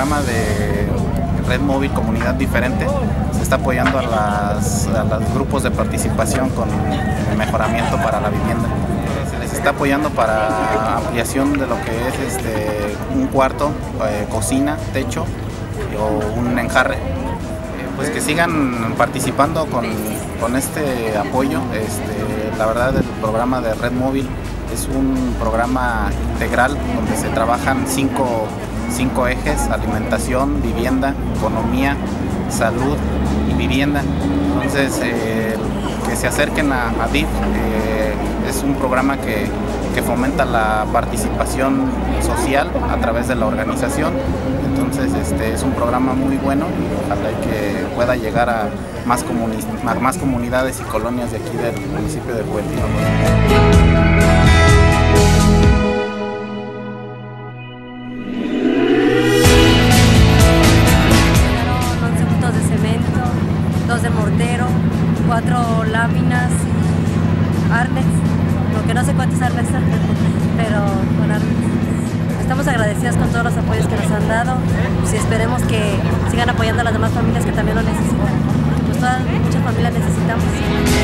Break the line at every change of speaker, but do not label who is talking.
programa de Red Móvil Comunidad Diferente se está apoyando a los grupos de participación con el mejoramiento para la vivienda. Se les está apoyando para ampliación de lo que es un cuarto, cocina, techo o un enjarre. Pues que sigan participando con este apoyo. La verdad, el programa de Red Móvil es un programa integral donde se trabajan cinco ejes: alimentación, vivienda, economía, salud y vivienda. Entonces, que se acerquen a DIF. Es un programa que fomenta la participación social a través de la organización. Entonces, es un programa muy bueno y ojalá que pueda llegar a más comunidades y colonias de aquí del municipio de Juventino.
Llegaron 11 bultos de cemento, 2 de mortero, 4 láminas y armex, aunque no sé cuántos armex, pero con armex. Estamos agradecidas con todos los apoyos que nos han dado y esperemos que sigan apoyando a las demás familias que también lo necesitan. Pues muchas familias necesitamos.